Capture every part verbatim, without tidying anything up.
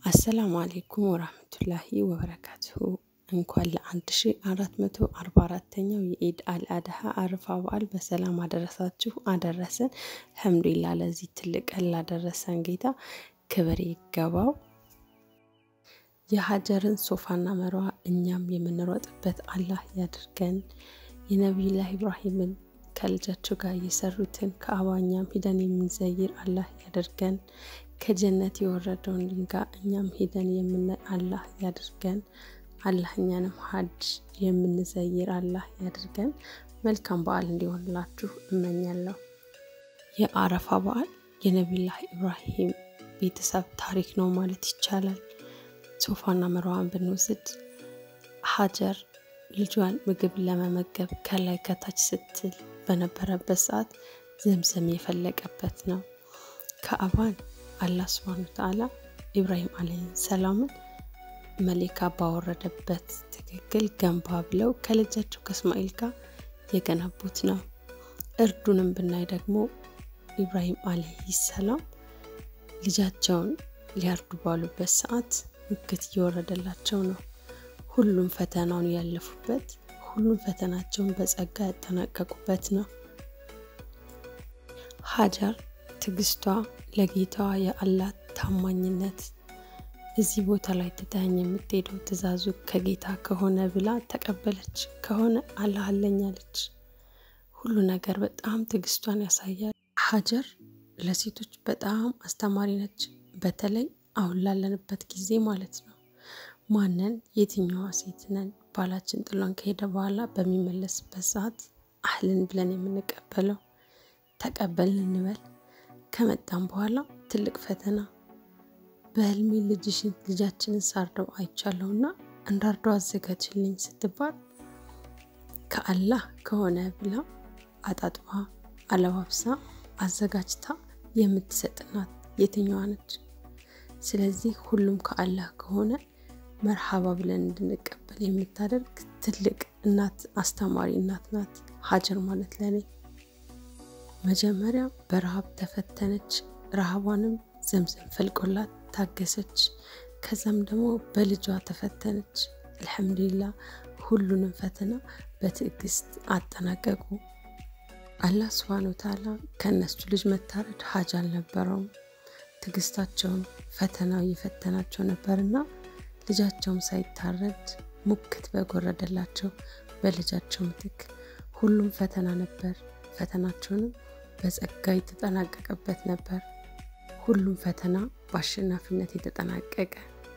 አሰላሙ አለይኩም ወራህመቱላሂ ወበረካቱሁ እንኳን ለ1444ኛው የኢድ አልአድሃ አረፋ በዓል በሰላም አደረሳችሁ አደረሰን። አልሐምዱሊላህ ለዚህ ትልቅ ቀን ላደረሰን ጌታ ክብር ይገባው። የሀጀርን ሶፋና መርዋ እኛም የምንሮጥበት አላህ ያድርገን። የነብዩላህ ኢብራሂምን ከልጃቸው ጋር የሰሩትን ከአባኛም ሂደን የምንዘይር አላህ ያድርገን። ከጀነት የወረደውን ድንጋይ እኛም ሄደን የምናይ አላህ ያድርገን። አላህ እኛንም ሐጅ የምንዘይር አላህ ያድርገን። መልካም በዓል እንዲሆንላችሁ እመኛለሁ። የአረፋ በዓል የነብዩላህ ኢብራሂም ቤተሰብ ታሪክ ነው ማለት ይቻላል። ሶፋና መርዋን ብንወስድ ሀጀር ልጇን ምግብ ለመመገብ ከላይ ከታች ስትል በነበረበት ሰዓት ዘምዘም የፈለቀበት ነው። ከአባን አላህ Subhanahu Wa Ta'ala ኢብራሂም አለይሂ ሰላም መለካ ባወረደበት ትክክል ገንባ ብለው ከልጃቸው ከእስማኤል ጋር የገነቡት ነው። እርዱንም ብናይ ደግሞ ኢብራሂም አለይሂ ሰላም ልጃቸውን ሊያርዱ ባሉበት ሰዓት ምክት እየወረደላቸው ነው። ሁሉም ፈተናውን ያለፉበት ሁሉም ፈተናቸውን በጸጋ ያጠናቀቁበት ነው። ሀጀር ትግስቷ ለጌታዋ የአላህ ታማኝነት እዚህ ቦታ ላይ ተታኝ የምትሄደው ትእዛዙ ከጌታ ከሆነ ብላ ተቀበለች። ከሆነ አላህ አለኛለች። ሁሉ ነገር በጣም ትግስቷን ያሳያል። ሀጀር ለሴቶች በጣም አስተማሪ ነች። በተለይ አሁን ላለንበት ጊዜ ማለት ነው። ማንን የትኛዋ ሴት ነን ባላችን ጥሎን ከሄደ በኋላ በሚመለስበት ሰዓት አህልን ብለን የምንቀበለው ተቀበልን እንበል። ከመጣን በኋላ ትልቅ ፈተና በህልሜ ልጅሽን ልጃችንን ሳርደው አይቻለውና እንዳርደው አዘጋጅልኝ ስትባል ከአላህ ከሆነ ብላ አጣጥባ አለባብሳ አዘጋጅታ የምትሰጥናት የትኛዋ ነች? ስለዚህ ሁሉም ከአላህ ከሆነ መርሐባ ብለን እንድንቀበል የምታደርግ ትልቅ እናት አስተማሪ እናት ናት ሀጀር ማለት ለኔ። መጀመሪያ በረሃብ ተፈተነች። ረሃቧንም ዘምዘም ፈልቆላት ታገሰች። ከዛም ደግሞ በልጇ ተፈተነች። አልহামዱሊላህ ሁሉንም ፈተና በትዕግስት አጠናቀቁ። አላህ Subhanahu Wa Ta'ala ከነሱ ልጅ መታረድ ሀጅ አልነበረውም። ትግስታቸውን ፈተናው ይፈተናቸው ነበርና ልጃቸውም ሳይታረድ ሙክት በጎረደላቸው በልጃቸው ምትክ ሁሉም ፈተና ነበር። ፈተናቸውንም በጸጋ የተጠናቀቀበት ነበር። ሁሉም ፈተና በአሸናፊነት የተጠናቀቀ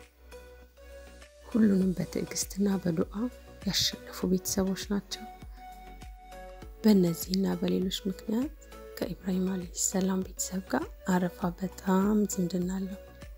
ሁሉንም በትዕግስትና በዱዓ ያሸነፉ ቤተሰቦች ናቸው። በእነዚህና በሌሎች ምክንያት ከኢብራሂም አለይሂ ሰላም ቤተሰብ ጋር አረፋ በጣም ዝምድና አለው።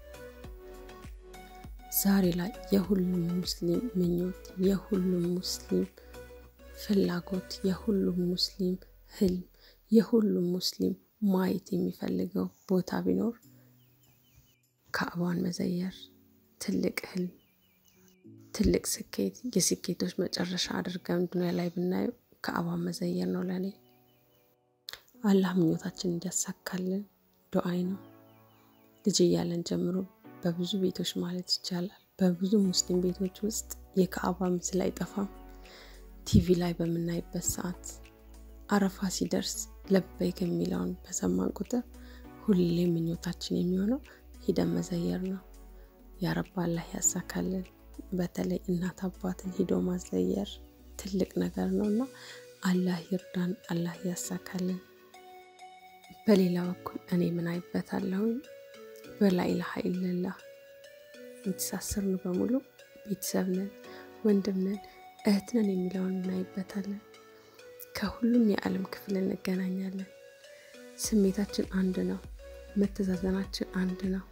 ዛሬ ላይ የሁሉም ሙስሊም ምኞት የሁሉም ሙስሊም ፍላጎት የሁሉም ሙስሊም ህልም የሁሉም ሙስሊም ማየት የሚፈልገው ቦታ ቢኖር ካዕባን መዘየር ትልቅ ህልም ትልቅ ስኬት የስኬቶች መጨረሻ አድርገን ዱንያ ላይ ብናየው ካዕባን መዘየር ነው ለኔ። አላህ ምኞታችንን እንዲያሳካልን ዱዓይ ነው። ልጅ ያለን ጀምሮ በብዙ ቤቶች ማለት ይቻላል በብዙ ሙስሊም ቤቶች ውስጥ የካዕባ ምስል አይጠፋም። ቲቪ ላይ በመናይበት ሰዓት አረፋ ሲደርስ ለበይክ የሚለውን በሰማን ቁጥር ሁሌ ምኞታችን የሚሆነው ሄደን መዘየር ነው። ያ ረብ አላህ ያሳካልን። በተለይ እናት አባትን ሄዶ ማዘየር ትልቅ ነገር ነውና አላህ ይርዳን አላህ ያሳካልን። በሌላ በኩል እኔ ምን አይበታለሁ በላ ኢላሃ ኢላላህ እንተሳሰርኑ በሙሉ ቤተሰብ ነን ወንድም ነን እህት ነን የሚለውን እናይበታለን። ከሁሉም የዓለም ክፍል እንገናኛለን። ስሜታችን አንድ ነው። መተዛዘናችን አንድ ነው።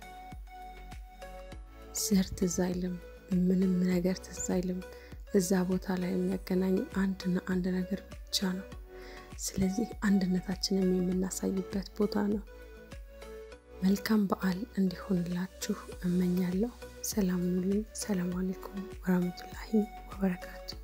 ዘር ትዝ አይልም ምንም ነገር ትዝ አይልም። እዛ ቦታ ላይ የሚያገናኝ አንድና አንድ ነገር ብቻ ነው። ስለዚህ አንድነታችንን የምናሳይበት ቦታ ነው። መልካም በዓል እንዲሆንላችሁ እመኛለሁ። ሰላም ሁሉ ሰላም አለይኩም ወራህመቱላሂ ወበረካቱ።